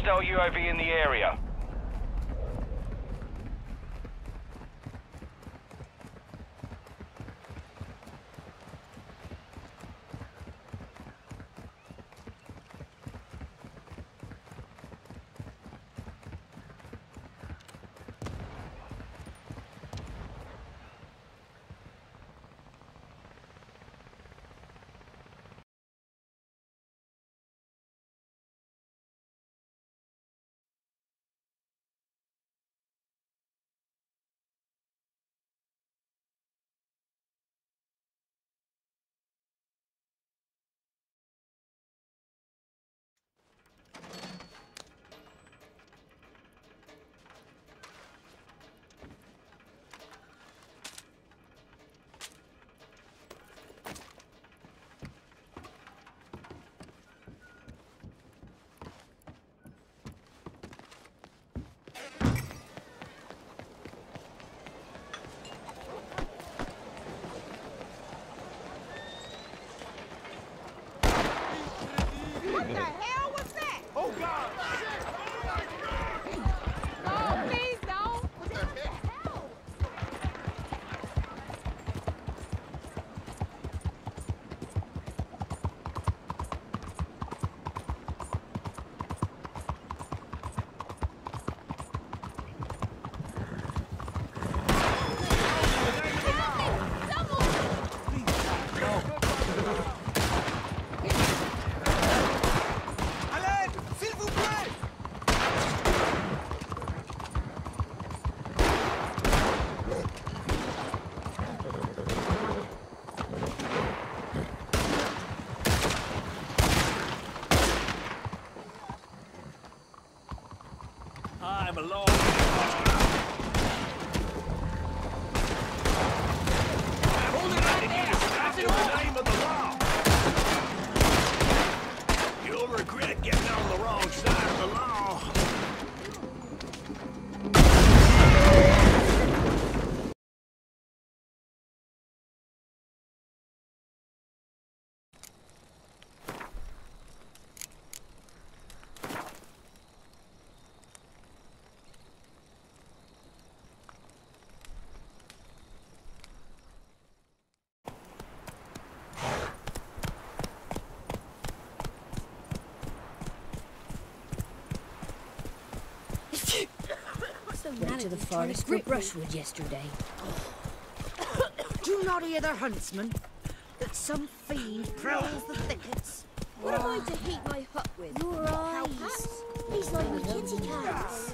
hostile UAV in the area. What the hell was that? Oh, God! No, please, no. What the hell? Alain, s'il vous plaît! I'm alone. Hold it right here! That's in the name of the law! You'll regret getting on the wrong side of the law. Went to the forest for brushwood yesterday. Do you not hear the huntsman? That some fiend prowls the thickets? What am I to heat my hut with? Your eyes. He's like my kitty cats.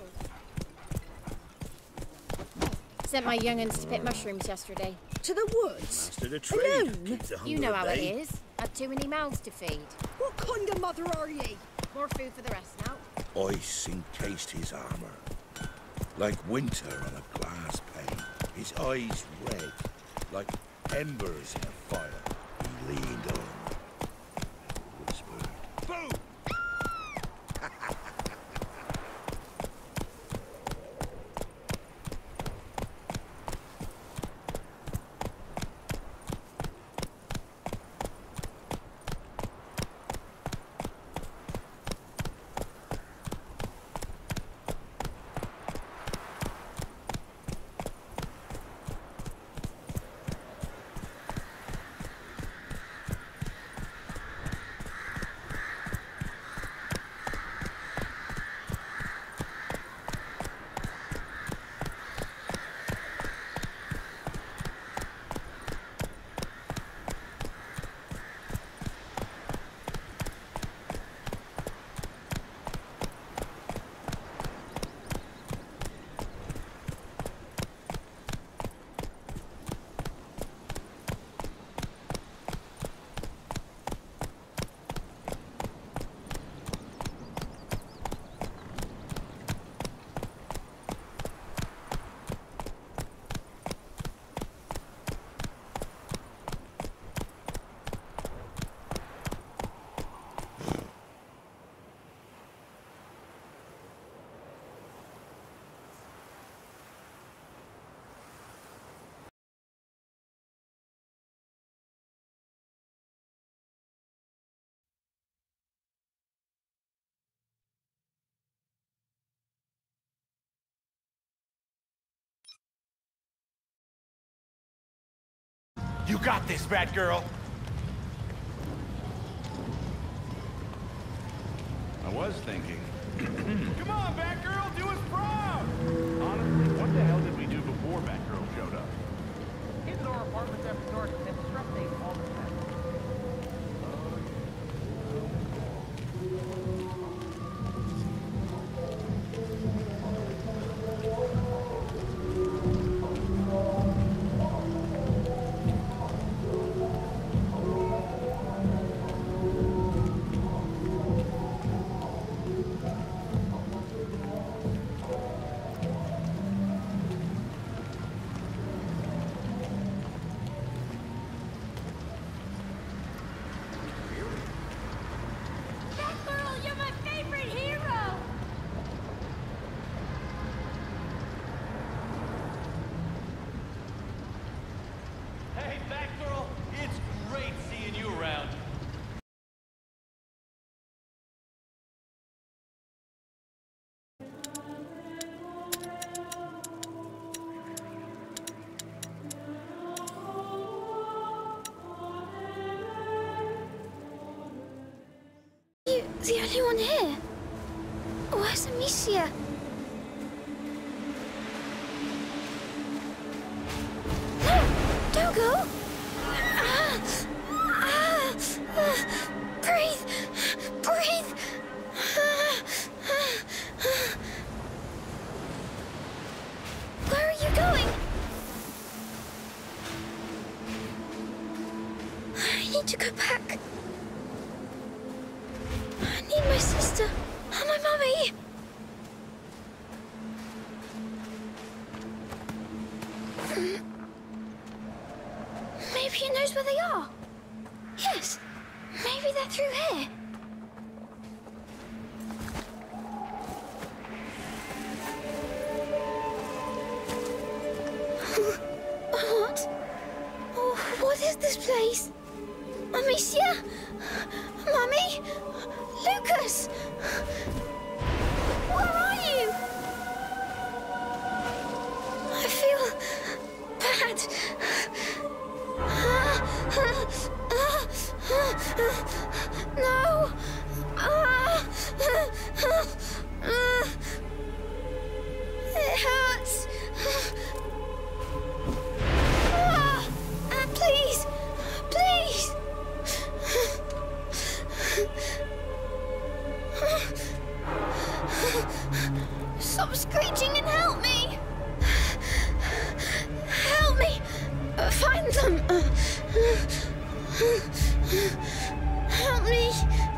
Sent my young'uns to pick mushrooms yesterday. To the woods? To the tree. Alone? You know how it is. Had too many mouths to feed. What kind of mother are ye? More food for the rest now. Ice encased his armor, like winter on a glass pane. His eyes red, like embers in a fire. He leaned on, whispered, "Boom!" You got this, Batgirl. I was thinking. Come on, Batgirl, do us proud. Honestly, what the hell did we do before Batgirl showed up? Kids in our apartments after dark and stress days all the time. Batgirl, you're my favorite hero! Hey, Batgirl, it's great seeing you around. You the only one here? Where's Amicia? No! Don't go! Breathe! Breathe! Where are you going? I need to go back. I need my sister and my mummy. Maybe he knows where they are. Yes, maybe they're through here. What? Oh, what is this place? Amicia? Mummy? Lucas! Where are you? I feel bad. No! It hurts. Please! Please! Stop screeching and help me! Help me! Find them! Help me!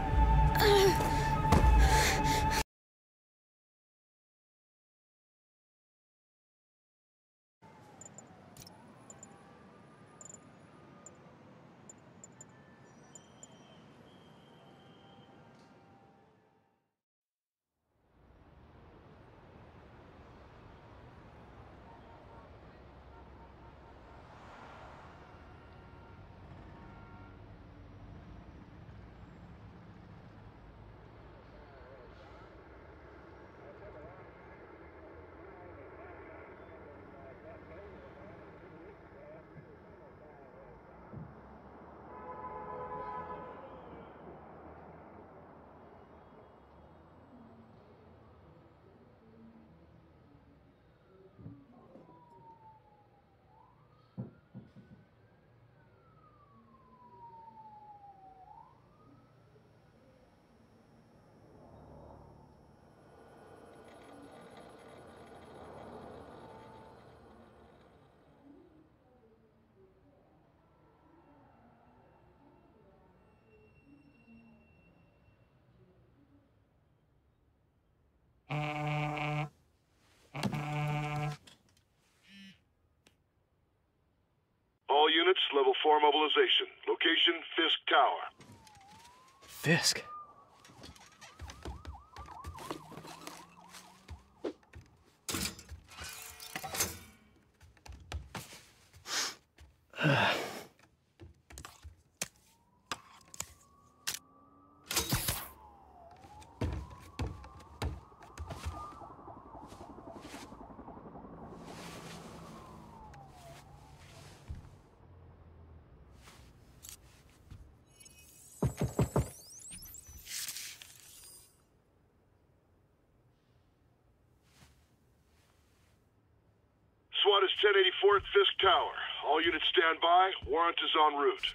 All units, level 4 mobilization. Location, Fisk Tower. Fisk? 1084th Fisk Tower. All units stand by. Warrant is en route.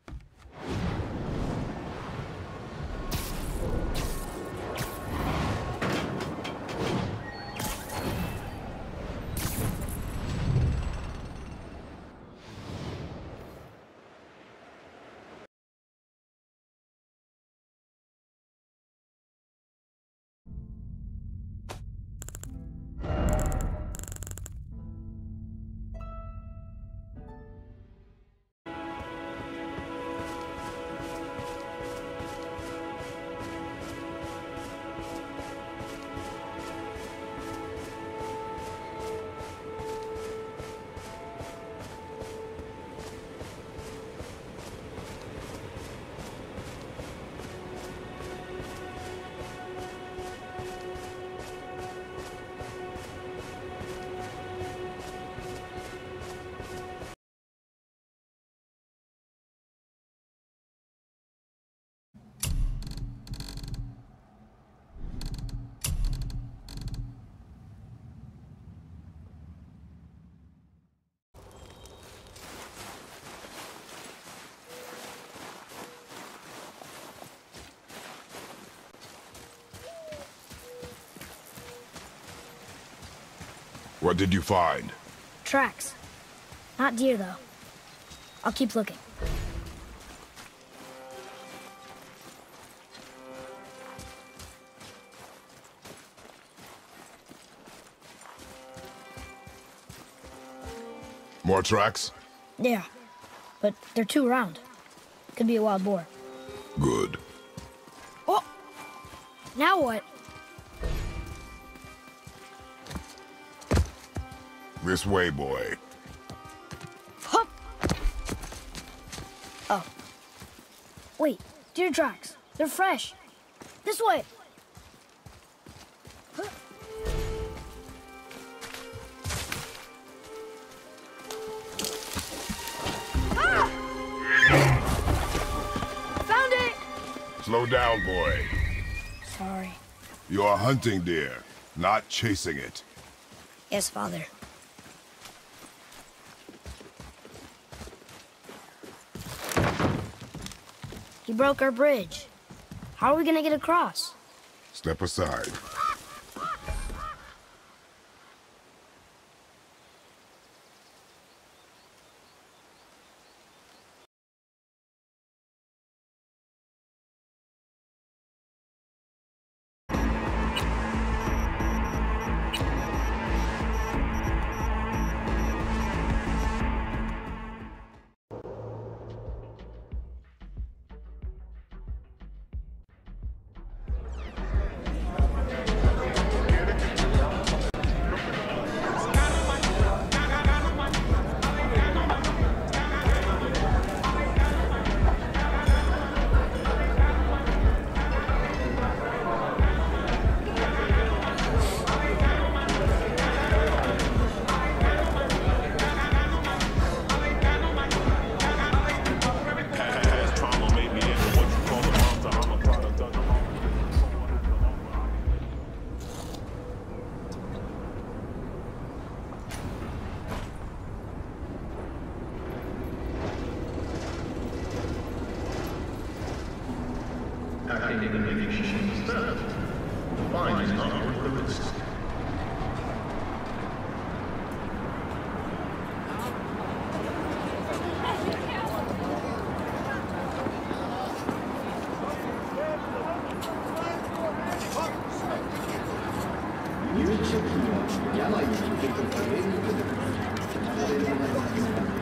What did you find? Tracks. Not deer, though. I'll keep looking. More tracks? Yeah, but they're too round. Could be a wild boar. Good. Oh! Now what? This way, boy. Hup! Oh. Wait, deer tracks. They're fresh. This way! Huh. Ah! Found it! Slow down, boy. Sorry. You're hunting deer, not chasing it. Yes, Father. He broke our bridge. How are we gonna get across? Step aside. Fine is not worth the risk. New check-in. 病にかけてくれる。